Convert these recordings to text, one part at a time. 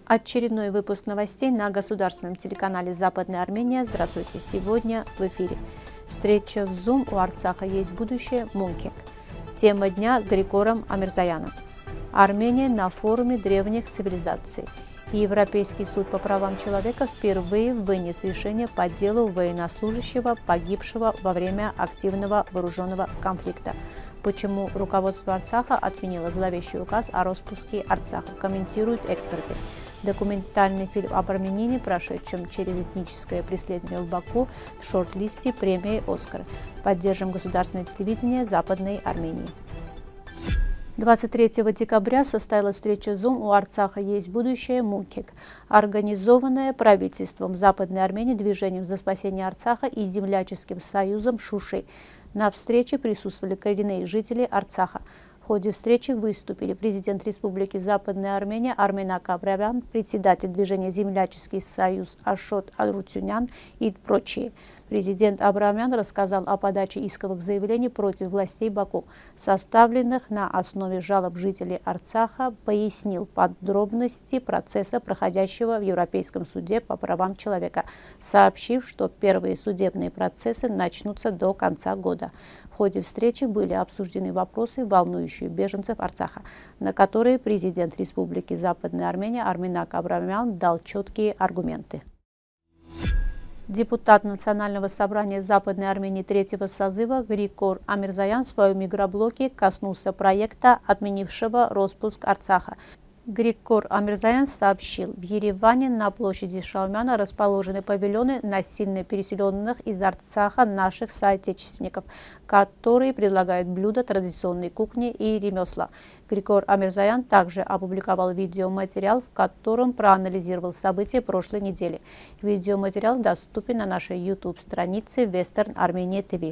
Очередной выпуск новостей на государственном телеканале «Западная Армения». Здравствуйте! Сегодня в эфире. Встреча в Zoom «У Арцаха есть будущее» Мункинг. Тема дня с Григором Амирзаяном. Армения на форуме древних цивилизаций. Европейский суд по правам человека впервые вынес решение по делу военнослужащего, погибшего во время активного вооруженного конфликта. Почему руководство Арцаха отменило зловещий указ о распуске Арцаха, комментируют эксперты. Документальный фильм об армянине, прошедшем через этническое преследование в Баку, в шорт-листе премии «Оскар». Поддержим государственное телевидение Западной Армении. 23 декабря состоялась встреча Zoom «У Арцаха есть будущее» Мункинг, организованная правительством Западной Армении, Движением за спасение Арцаха и Земляческим союзом Шуши. На встрече присутствовали коренные жители Арцаха. В ходе встречи выступили президент Республики Западная Армения Арменак Абрамян, председатель движения «Земляческий союз» Ашот Арутюнян и прочие. Президент Абрамян рассказал о подаче исковых заявлений против властей Баку, составленных на основе жалоб жителей Арцаха, пояснил подробности процесса, проходящего в Европейском суде по правам человека, сообщив, что первые судебные процессы начнутся до конца года. В ходе встречи были обсуждены вопросы, волнующие беженцев Арцаха, на которые президент Республики Западная Армения Арменак Абрамян дал четкие аргументы. Депутат Национального собрания Западной Армении третьего созыва Григор Амирзаян в своем микроблоге коснулся проекта, отменившего распуск Арцаха. Григор Амирзаян сообщил, в Ереване на площади Шаумяна расположены павильоны насильно переселенных из Арцаха наших соотечественников, которые предлагают блюда традиционной кухни и ремесла. Григор Амирзаян также опубликовал видеоматериал, в котором проанализировал события прошлой недели. Видеоматериал доступен на нашей YouTube-странице Western Armenia TV.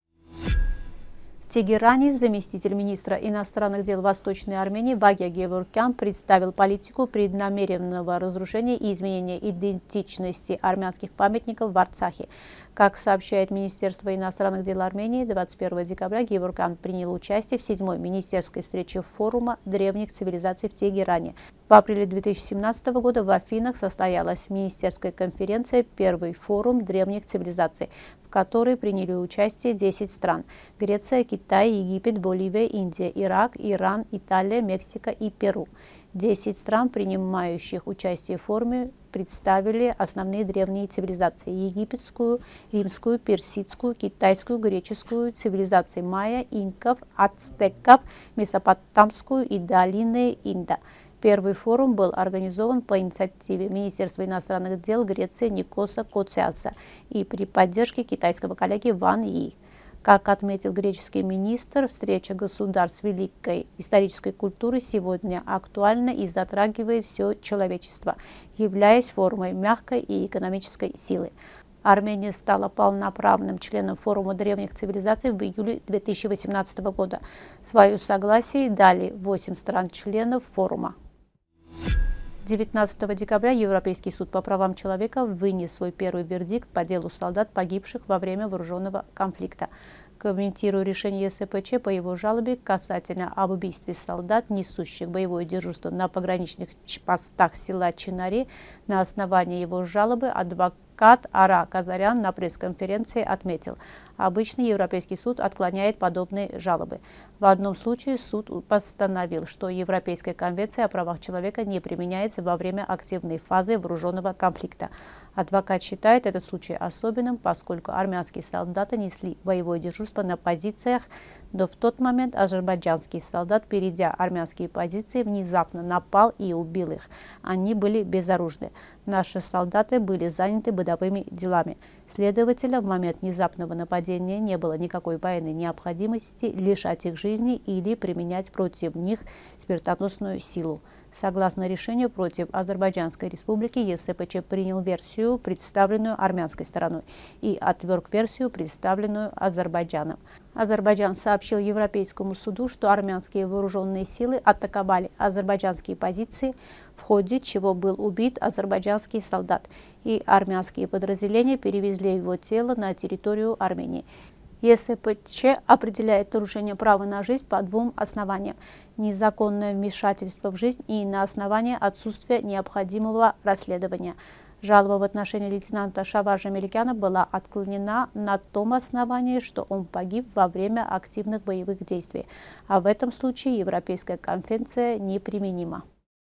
В Тегеране заместитель министра иностранных дел Восточной Армении Вагия Геворкян представил политику преднамеренного разрушения и изменения идентичности армянских памятников в Арцахе. Как сообщает Министерство иностранных дел Армении, 21 декабря Геворкян принял участие в 7-й министерской встрече форума древних цивилизаций в Тегеране. В апреле 2017 года в Афинах состоялась министерская конференция «Первый форум древних цивилизаций», в которой приняли участие 10 стран – Греция, Китай, Египет, Боливия, Индия, Ирак, Иран, Италия, Мексика и Перу. 10 стран, принимающих участие в форуме, представили основные древние цивилизации – египетскую, римскую, персидскую, китайскую, греческую, цивилизации майя, инков, ацтеков, месопотамскую и долины Инда. Первый форум был организован по инициативе Министерства иностранных дел Греции Никоса Коциаса и при поддержке китайского коллеги Ван И. Как отметил греческий министр, встреча государств великой исторической культуры сегодня актуальна и затрагивает все человечество, являясь формой мягкой и экономической силы. Армения стала полноправным членом форума древних цивилизаций в июле 2018 года. Свое согласие дали 8 стран-членов форума. 19 декабря Европейский суд по правам человека вынес свой первый вердикт по делу солдат, погибших во время вооруженного конфликта. Комментируя решение ЕСПЧ по его жалобе касательно об убийстве солдат, несущих боевое дежурство на пограничных постах села Чинари, на основании его жалобы адвокат Ара Казарян на пресс-конференции отметил, обычно Европейский суд отклоняет подобные жалобы. В одном случае суд постановил, что Европейская конвенция о правах человека не применяется во время активной фазы вооруженного конфликта. Адвокат считает этот случай особенным, поскольку армянские солдаты несли боевое дежурство на позициях, но в тот момент азербайджанский солдат, перейдя армянские позиции, внезапно напал и убил их. Они были безоружны. Наши солдаты были заняты бытовыми делами. Следовательно, в момент внезапного нападения не было никакой военной необходимости лишать их жизни или применять против них смертоносную силу. Согласно решению против Азербайджанской республики, ЕСПЧ принял версию, представленную армянской стороной, и отверг версию, представленную Азербайджаном. Азербайджан сообщил Европейскому суду, что армянские вооруженные силы атаковали азербайджанские позиции, в ходе чего был убит азербайджанский солдат, и армянские подразделения перевезли его тело на территорию Армении. ЕСПЧ определяет нарушение права на жизнь по двум основаниям: незаконное вмешательство в жизнь и на основании отсутствия необходимого расследования. Жалоба в отношении лейтенанта Шаважа Меликяна была отклонена на том основании, что он погиб во время активных боевых действий, а в этом случае Европейская конвенция неприменима.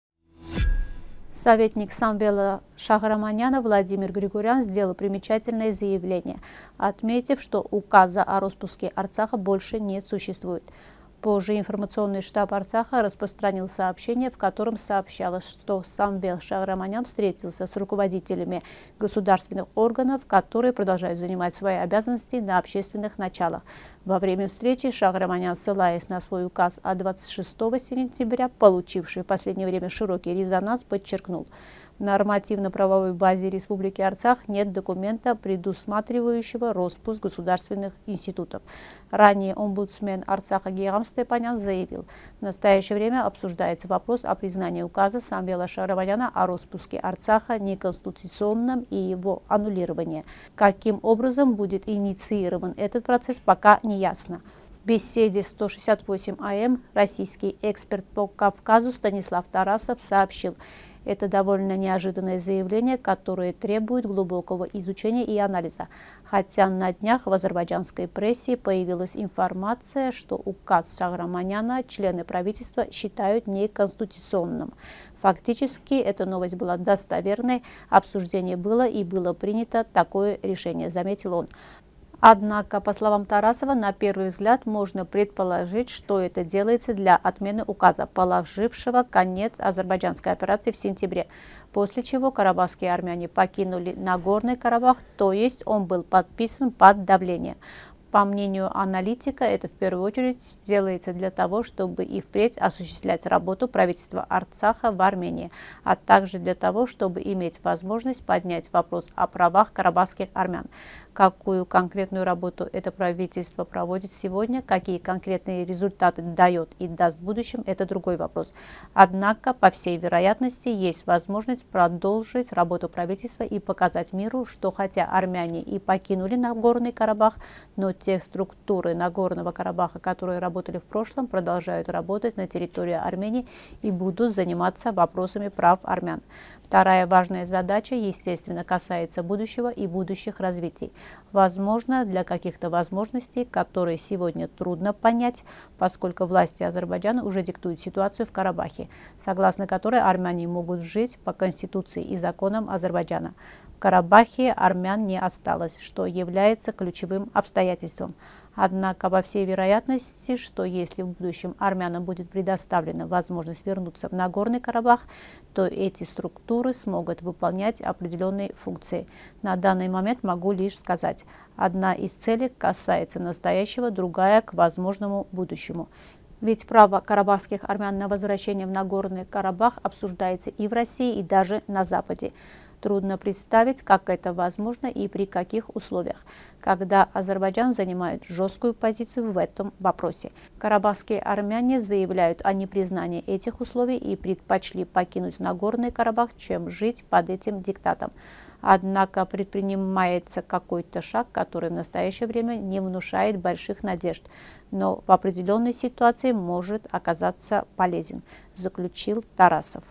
Советник Самвела Шахраманяна Владимир Григорян сделал примечательное заявление, отметив, что указа о распуске Арцаха больше не существует. Позже информационный штаб Арцаха распространил сообщение, в котором сообщалось, что Самвел Шахраманян встретился с руководителями государственных органов, которые продолжают занимать свои обязанности на общественных началах. Во время встречи Шахраманян, ссылаясь на свой указ от 26 сентября, получивший в последнее время широкий резонанс, подчеркнул: в нормативно-правовой базе Республики Арцах нет документа, предусматривающего распуск государственных институтов. Ранее омбудсмен Арцаха Гейрам Степанян заявил: в настоящее время обсуждается вопрос о признании указа Самвела Шахраманяна о распуске Арцаха неконституционным и его аннулировании. Каким образом будет инициирован этот процесс, пока не ясно. В беседе 168 АМ российский эксперт по Кавказу Станислав Тарасов сообщил: это довольно неожиданное заявление, которое требует глубокого изучения и анализа. Хотя на днях в азербайджанской прессе появилась информация, что указ Шахраманяна члены правительства считают неконституционным. Фактически эта новость была достоверной, обсуждение было и было принято такое решение, заметил он. Однако, по словам Тарасова, на первый взгляд можно предположить, что это делается для отмены указа, положившего конец азербайджанской операции в сентябре, после чего карабахские армяне покинули Нагорный Карабах, то есть он был подписан под давлением. По мнению аналитика, это в первую очередь делается для того, чтобы и впредь осуществлять работу правительства Арцаха в Армении, а также для того, чтобы иметь возможность поднять вопрос о правах карабахских армян. Какую конкретную работу это правительство проводит сегодня, какие конкретные результаты дает и даст в будущем, это другой вопрос. Однако, по всей вероятности, есть возможность продолжить работу правительства и показать миру, что хотя армяне и покинули Нагорный Карабах, но те структуры Нагорного Карабаха, которые работали в прошлом, продолжают работать на территории Армении и будут заниматься вопросами прав армян. Вторая важная задача, естественно, касается будущего и будущих развитий. Возможно, для каких-то возможностей, которые сегодня трудно понять, поскольку власти Азербайджана уже диктуют ситуацию в Карабахе, согласно которой армяне могут жить по конституции и законам Азербайджана. В Карабахе армян не осталось, что является ключевым обстоятельством. Однако, по всей вероятности, что если в будущем армянам будет предоставлена возможность вернуться в Нагорный Карабах, то эти структуры смогут выполнять определенные функции. На данный момент могу лишь сказать, одна из целей касается настоящего, другая к возможному будущему. Ведь право карабахских армян на возвращение в Нагорный Карабах обсуждается и в России, и даже на Западе. Трудно представить, как это возможно и при каких условиях, когда Азербайджан занимает жесткую позицию в этом вопросе. Карабахские армяне заявляют о непризнании этих условий и предпочли покинуть Нагорный Карабах, чем жить под этим диктатом. Однако предпринимается какой-то шаг, который в настоящее время не внушает больших надежд, но в определенной ситуации может оказаться полезен, заключил Тарасов.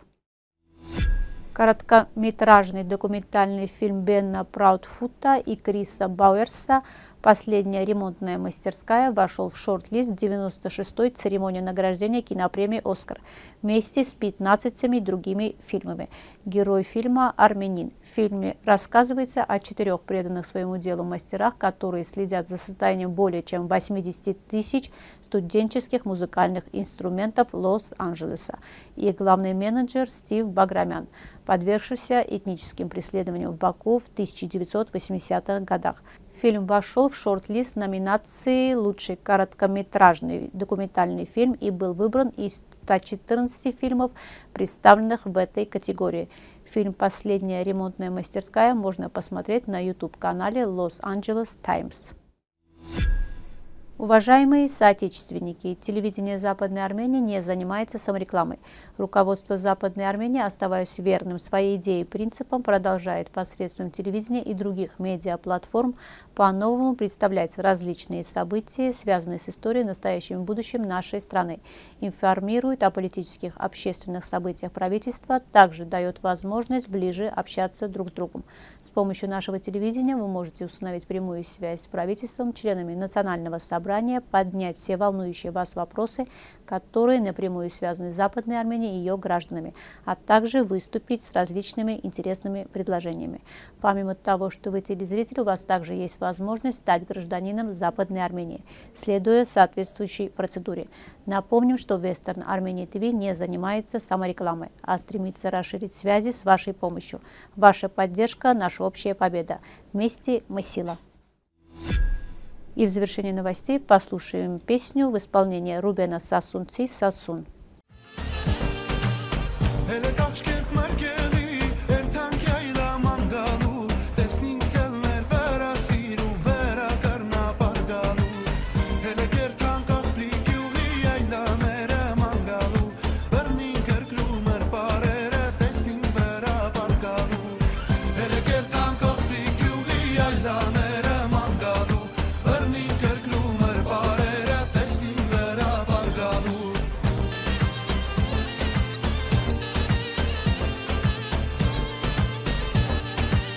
Короткометражный документальный фильм Бена Праудфута и Криса Бауэрса «Последняя ремонтная мастерская» вошел в шорт-лист 96-й церемонии награждения кинопремии «Оскар» вместе с 15 другими фильмами. Герой фильма – армянин. В фильме рассказывается о 4 преданных своему делу мастерах, которые следят за созданием более чем 80 тысяч студенческих музыкальных инструментов Лос-Анджелеса, и главный менеджер Стив Баграмян, подвергшийся этническим преследованиям в Баку в 1980-х годах. Фильм вошел в шорт-лист номинации «Лучший короткометражный документальный фильм» и был выбран из 114 фильмов, представленных в этой категории. Фильм «Последняя ремонтная мастерская» можно посмотреть на YouTube-канале Los Angeles Times. Уважаемые соотечественники, телевидение Западной Армении не занимается саморекламой. Руководство Западной Армении, оставаясь верным своей идее и принципам, продолжает посредством телевидения и других медиаплатформ по-новому представлять различные события, связанные с историей, настоящим и будущим нашей страны. Информирует о политических, общественных событиях правительства, также дает возможность ближе общаться друг с другом. С помощью нашего телевидения вы можете установить прямую связь с правительством, членами Национального собрания, поднять все волнующие вас вопросы, которые напрямую связаны с Западной Арменией и ее гражданами, а также выступить с различными интересными предложениями. Помимо того, что вы телезритель, у вас также есть возможность стать гражданином Западной Армении, следуя соответствующей процедуре. Напомним, что Western Armenia TV не занимается саморекламой, а стремится расширить связи с вашей помощью. Ваша поддержка – наша общая победа. Вместе мы сила. И в завершении новостей послушаем песню в исполнении Рубена Сасунци «Сасун».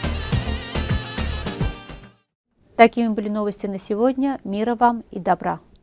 Такими были новости на сегодня. Мира вам и добра!